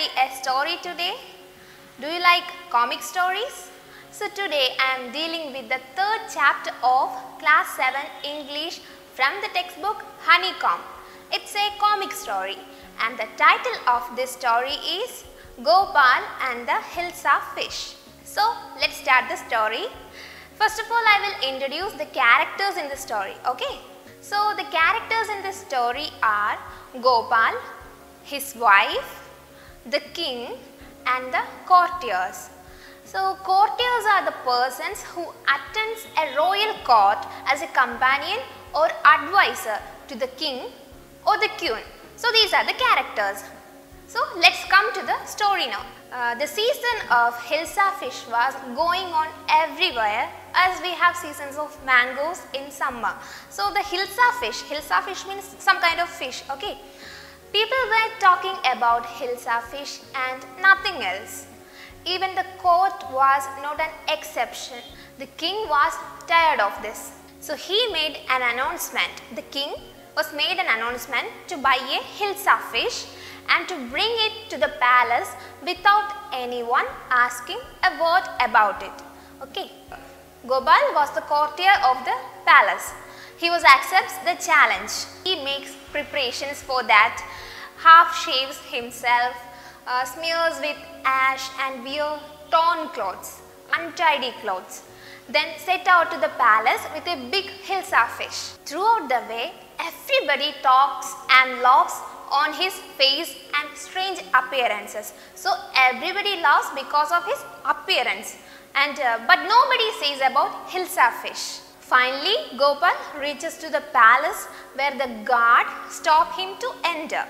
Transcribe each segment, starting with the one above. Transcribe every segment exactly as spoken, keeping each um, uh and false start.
study a story today? Do you like comic stories? So today I am dealing with the third chapter of class seven English from the textbook Honeycomb. It's a comic story and the title of this story is Gopal and the Hills of Fish. So let's start the story. First of all, I will introduce the characters in the story, okay? So the characters in the story are Gopal, his wife, the king and the courtiers. So courtiers are the persons who attends a royal court as a companion or advisor to the king or the queen. So these are the characters. So let's come to the story now. Uh, the season of Hilsa fish was going on everywhere as we have seasons of mangoes in summer. So the Hilsa fish, Hilsa fish means some kind of fish, okay. People were talking about Hilsa fish and nothing else. Even the court was not an exception. The king was tired of this. So he made an announcement. The king was made an announcement to buy a Hilsa fish and to bring it to the palace without anyone asking a word about it. Okay. Gopal was the courtier of the palace. He was accepts the challenge. He makes preparations for that, half shaves himself, uh, smears with ash and wear torn clothes, untidy clothes. Then set out to the palace with a big Hilsa fish. Throughout the way, everybody talks and laughs on his face and strange appearances. So everybody laughs because of his appearance. And uh, but nobody says about Hilsa fish. Finally, Gopal reaches to the palace where the guard stops him to enter.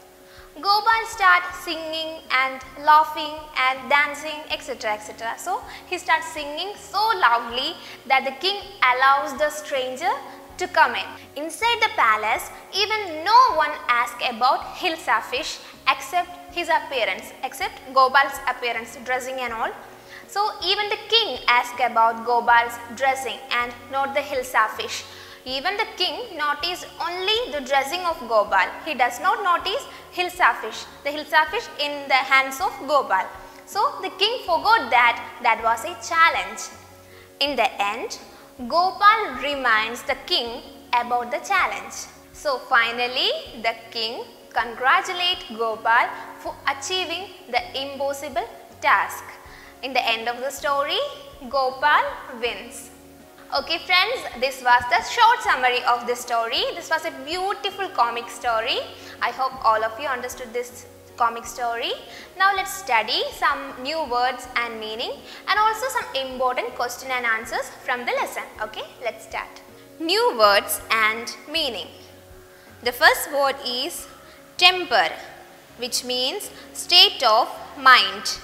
Gopal starts singing and laughing and dancing, etc, et cetera. So he starts singing so loudly that the king allows the stranger to come in. Inside the palace, even no one asks about Hilsa fish except his appearance, except Gopal's appearance, dressing and all. So even the king asked about Gopal's dressing and not the Hilsa fish. Even the king noticed only the dressing of Gopal. He does not notice Hilsa fish, the Hilsa fish in the hands of Gopal. So the king forgot that that was a challenge. In the end, Gopal reminds the king about the challenge. So finally, the king congratulates Gopal for achieving the impossible task. In the end of the story, Gopal wins. Okay friends, this was the short summary of the story. This was a beautiful comic story. I hope all of you understood this comic story. Now let's study some new words and meaning and also some important question and answers from the lesson. Okay, let's start. New words and meaning. The first word is temper, which means state of mind.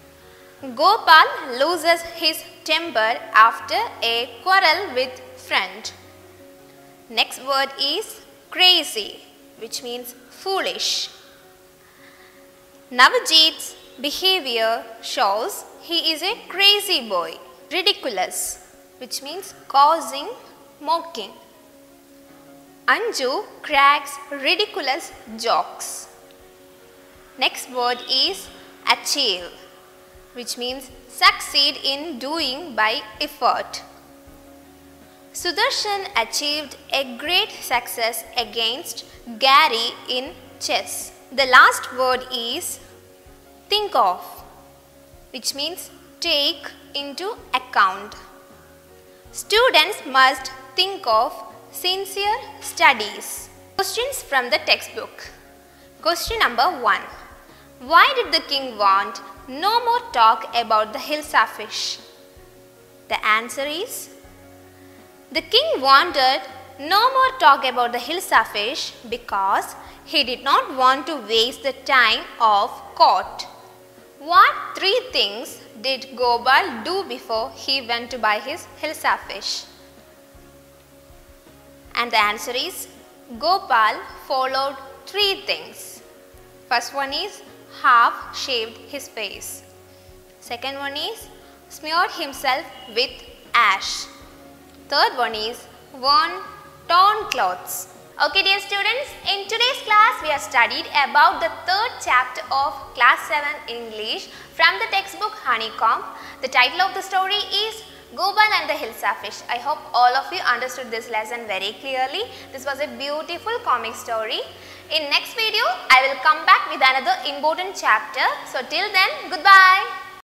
Gopal loses his temper after a quarrel with friend. Next word is crazy, which means foolish. Navjeet's behavior shows he is a crazy boy. Ridiculous, which means causing mocking. Anju cracks ridiculous jokes. Next word is achieve, which means succeed in doing by effort. Sudarshan achieved a great success against Gary in chess. The last word is think of, which means take into account. Students must think of sincere studies. Questions from the textbook. Question number one. Why did the king want no more talk about the Hilsa fish? The answer is, the king wanted no more talk about the Hilsa fish because he did not want to waste the time of court. What three things did Gopal do before he went to buy his Hilsa fish? And the answer is, Gopal followed three things. First one is half shaved his face. Second one is smeared himself with ash. Third one is worn torn clothes. Okay dear students, in today's class we have studied about the third chapter of class seven English from the textbook Honeycomb. The title of the story is Goban and the Hilsa Fish. I hope all of you understood this lesson very clearly. This was a beautiful comic story. In next video, I will come back with another important chapter. So till then, goodbye.